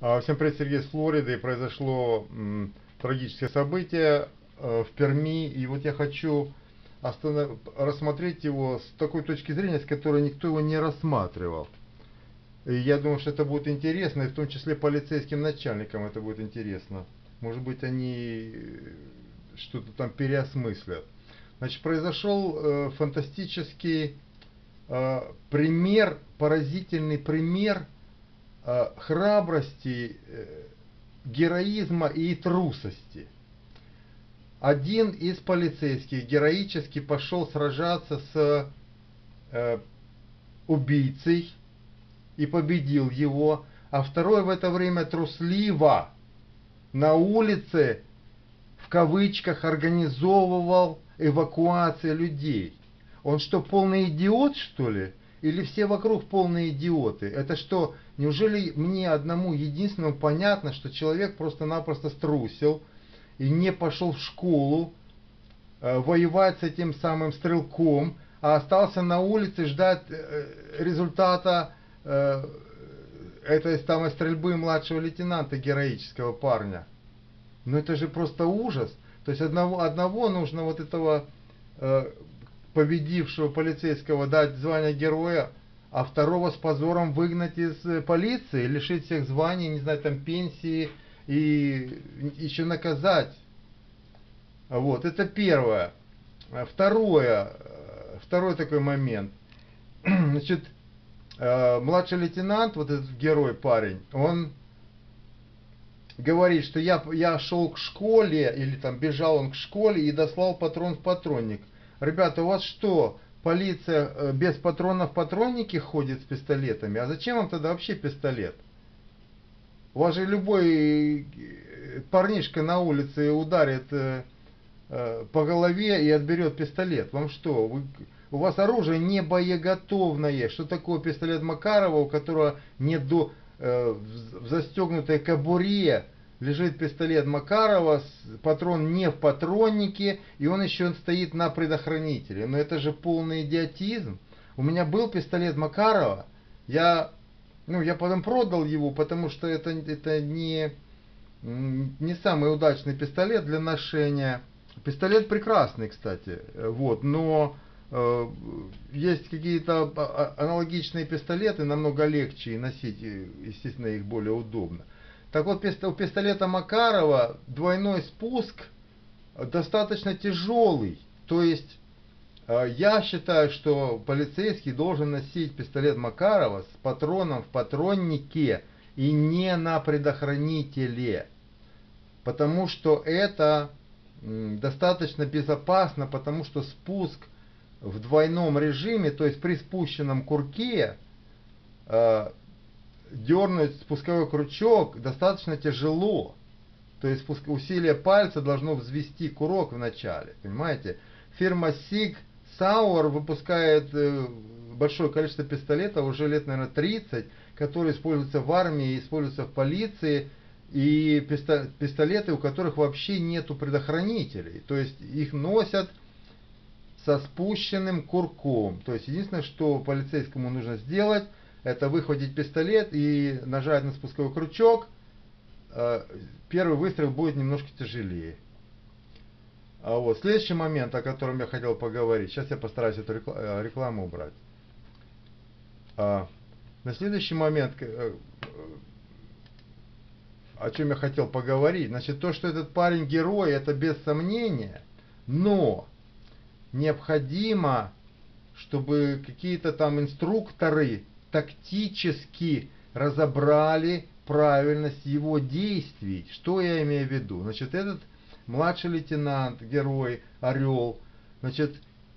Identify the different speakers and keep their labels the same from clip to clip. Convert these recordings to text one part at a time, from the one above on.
Speaker 1: Всем привет, Сергей из Флориды. И произошло трагическое событие в Перми. И вот я хочу рассмотреть его с такой точки зрения, с которой никто его не рассматривал. И я думаю, что это будет интересно, и в том числе полицейским начальникам это будет интересно. Может быть, они что-то там переосмыслят. Значит, произошел фантастический пример, поразительный пример храбрости, героизма и трусости. Один из полицейских героически пошел сражаться с убийцей и победил его, а второй в это время трусливо на улице, в кавычках, организовывал эвакуацию людей. Он что, полный идиот, что ли? Или все вокруг полные идиоты? Это что, неужели мне одному единственному понятно, что человек просто-напросто струсил и не пошел в школу воевать с этим самым стрелком, а остался на улице ждать результата этой самой стрельбы младшего лейтенанта, героического парня? Ну это же просто ужас. То есть одного нужно вот этого победившего полицейского дать звание героя, а второго с позором выгнать из полиции, лишить всех званий, не знаю, там пенсии и еще наказать. Вот, это первое. Второй такой момент. Значит, младший лейтенант, вот этот герой парень, он говорит, что я шел к школе, или там бежал он к школе и дослал патрон в патронник. Ребята, у вас что, полиция без патронов в патроннике ходит с пистолетами? А зачем вам тогда вообще пистолет? У вас же любой парнишка на улице ударит по голове и отберет пистолет. Вам что? У вас оружие не боеготовное. Что такое пистолет Макарова, у которого нет в застегнутой кобуре лежит пистолет Макарова, патрон не в патроннике, и он еще стоит на предохранителе. Но это же полный идиотизм. У меня был пистолет Макарова, я потом продал его, потому что это не самый удачный пистолет для ношения. Пистолет прекрасный, кстати, вот, но есть какие-то аналогичные пистолеты, намного легче и носить, естественно, их более удобно. Так вот, у пистолета Макарова двойной спуск достаточно тяжелый. То есть, я считаю, что полицейский должен носить пистолет Макарова с патроном в патроннике и не на предохранителе. Потому что это достаточно безопасно, потому что спуск в двойном режиме, то есть при спущенном курке, дернуть спусковой крючок достаточно тяжело. То есть усилие пальца должно взвести курок в начале. Понимаете? Фирма Sig Sauer выпускает большое количество пистолетов, уже лет, наверное, 30, которые используются в армии, используются в полиции. И пистолеты, у которых вообще нету предохранителей. То есть их носят со спущенным курком. То есть единственное, что полицейскому нужно сделать, это выхватить пистолет и нажать на спусковой крючок. Первый выстрел будет немножко тяжелее. Вот. Следующий момент, о котором я хотел поговорить. Сейчас я постараюсь эту рекламу убрать. На следующий момент, о чем я хотел поговорить. Значит, то, что этот парень герой, это без сомнения. Но необходимо, чтобы какие-то там инструкторы тактически разобрали правильность его действий. Что я имею в виду? Значит, этот младший лейтенант, герой, Орел, значит,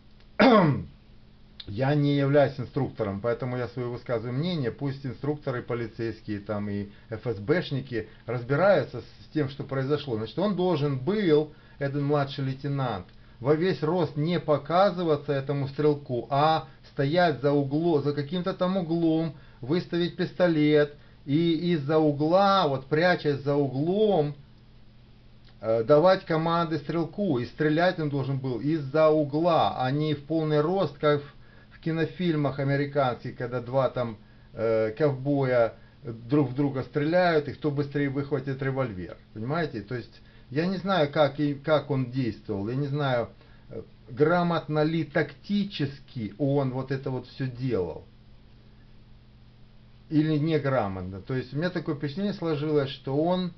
Speaker 1: я не являюсь инструктором, поэтому я свое высказываю мнение. Пусть инструкторы, полицейские там и ФСБшники разбираются с тем, что произошло. Значит, он должен был, этот младший лейтенант, во весь рост не показываться этому стрелку, а стоять за углом, за каким-то там углом, выставить пистолет и из-за угла, вот прячась за углом, давать команды стрелку. И стрелять он должен был из-за угла, а не в полный рост, как в кинофильмах американских, когда два там ковбоя друг в друга стреляют, и кто быстрее выхватит револьвер. Понимаете? То есть я не знаю, как он действовал, я не знаю, грамотно ли тактически он вот это вот все делал. Или неграмотно. То есть у меня такое впечатление сложилось, что он,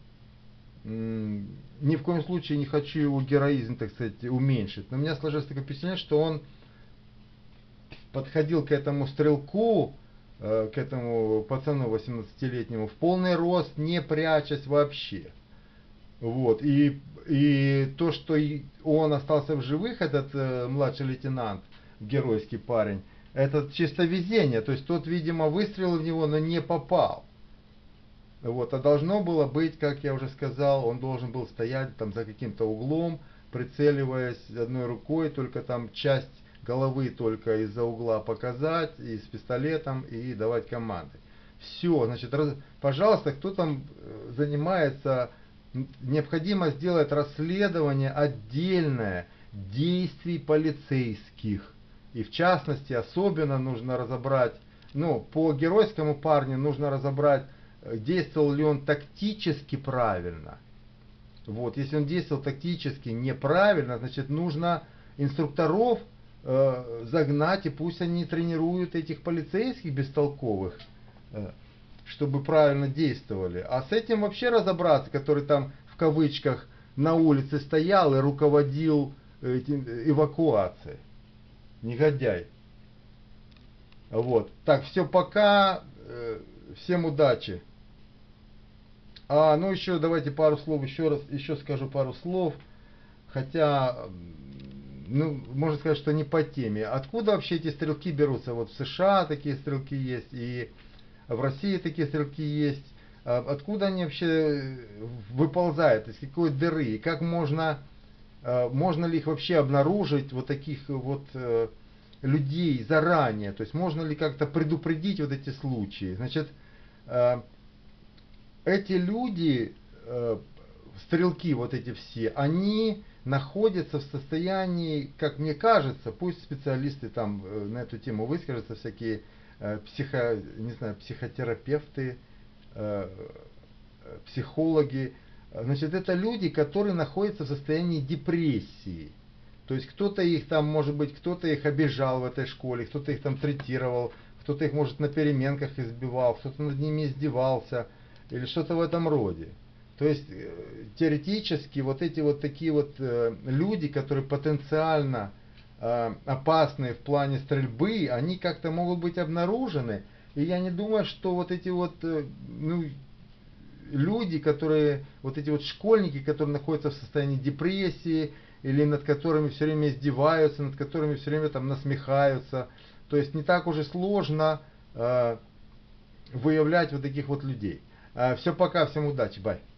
Speaker 1: ни в коем случае не хочу его героизм, так сказать, уменьшить, но у меня сложилось такое впечатление, что он подходил к этому стрелку, к этому пацану 18-летнему в полный рост, не прячась вообще. Вот. И то, что он остался в живых, этот младший лейтенант, геройский парень, это чисто везение. То есть тот, видимо, выстрелил в него, но не попал. Вот. А должно было быть, как я уже сказал, он должен был стоять там за каким-то углом, прицеливаясь одной рукой, только там часть головы только из-за угла показать, и с пистолетом, и давать команды. Все, значит, пожалуйста, кто там занимается, необходимо сделать расследование отдельное действий полицейских. И в частности, особенно нужно разобрать, ну, по геройскому парню нужно разобрать, действовал ли он тактически правильно. Вот, если он действовал тактически неправильно, значит, нужно инструкторов загнать, и пусть они тренируют этих полицейских бестолковых, чтобы правильно действовали. А с этим вообще разобраться, который там в кавычках на улице стоял и руководил эвакуацией. Негодяй. Вот. Так, все, пока. Всем удачи. Ну еще давайте пару слов, еще скажу пару слов. Хотя, ну, можно сказать, что не по теме. Откуда вообще эти стрелки берутся? Вот в США такие стрелки есть, и в России такие стрелки есть. Откуда они вообще выползают, из какой дыры? И как можно ли их вообще обнаружить, вот таких вот людей заранее? То есть можно ли как-то предупредить вот эти случаи? Значит, эти люди, стрелки вот эти все, они находятся в состоянии, как мне кажется, пусть специалисты там на эту тему выскажутся, всякие не знаю, психотерапевты, психологи. Значит, это люди, которые находятся в состоянии депрессии. То есть кто-то их там, может быть, кто-то их обижал в этой школе, кто-то их там третировал, кто-то их, может, на переменках избивал, кто-то над ними издевался, или что-то в этом роде. То есть теоретически вот эти вот такие вот люди, которые потенциально опасные в плане стрельбы, они как-то могут быть обнаружены. И я не думаю, что вот эти вот люди, которые, вот эти вот школьники, которые находятся в состоянии депрессии, или над которыми все время издеваются, над которыми все время там насмехаются. То есть не так уже сложно выявлять вот таких вот людей. Все, пока, всем удачи, бай.